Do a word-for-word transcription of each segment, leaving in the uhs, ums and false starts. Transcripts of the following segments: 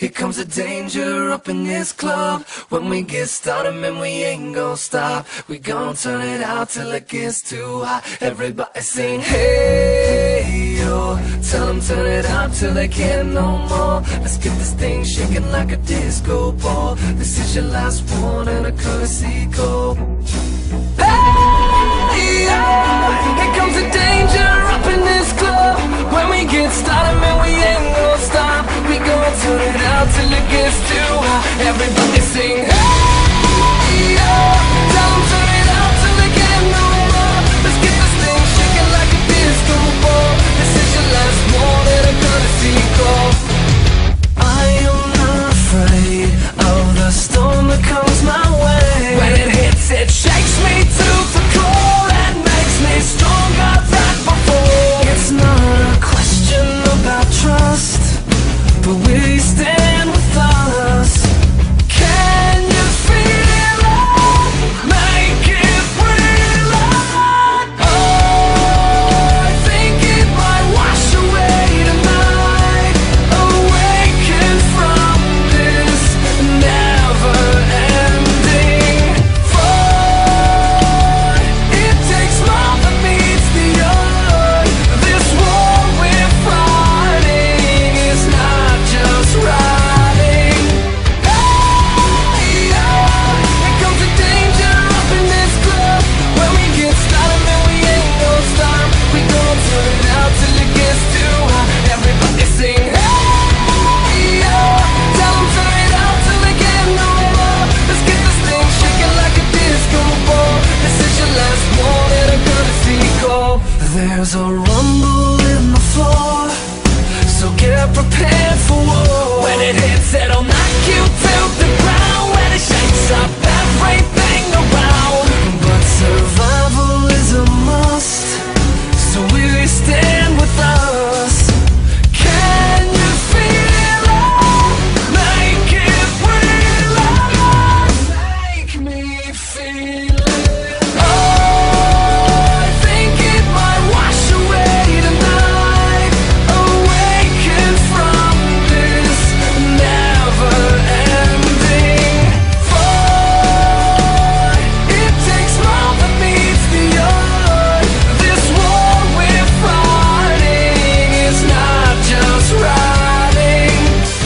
here comes the danger up in this club. When we get started, man, we ain't gon' stop. We gon' turn it out till it gets too hot. Everybody sing, hey, yo. Tell them turn it out till they can't no more. Let's get this thing shaking like a disco ball. This is your last one and a courtesy call. Hey, yo. Here comes the danger up in this club. When we get started, man, we ain't gon' stop. We gon' turn it out till it gets too hot. Everybody sing, hey, yo. Tell them turn it out till they can't no more. Let's get this thing shaking like a disco ball. This is your last one and a courtesy call. I am not afraid of the storm that comes my way. When it hits, it shakes me to the core and makes me stronger than before. It's not a question about trust, but will you stand with us? Can you feel it? Make it real. Oh, I think it might wash away tonight. Awaken from this never-ending fight. It takes more than meets the eye. This war we're fighting is not just riding. Hey, yeah. Here comes the danger up in this club. When we get started, man, we ain't gon' stop. We gon' turn it out till it gets too hot. Everybody sing, hey, yeah. Tell them turn it out till they can't no more. Let's get this thing shaking like a disco ball. This is your last one and a courtesy call. There's a rumble in the floor, so get prepared for war. When it hits, it'll knock you to the ground. When it shakes up everything around. But survival is a must, so will you stand with us? Can you feel it? Make it real. Make me feel it. Oh, I think it might wash away tonight. Awaken from this never-ending fight. It takes more than meets the eye. This war we're fighting is not just riding.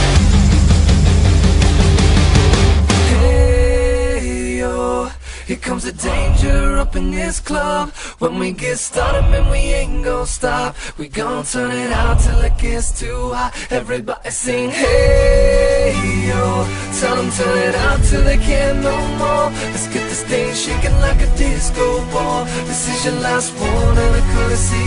Hey, yo. Here comes the danger up in this club. When we get started, man, we ain't gon' stop. We gon' turn it out till it gets too hot. Everybody sing, hey, yo. Tell them turn it out till they can't no more. Let's get this thing shaking like a disco ball. This is your last one and a courtesy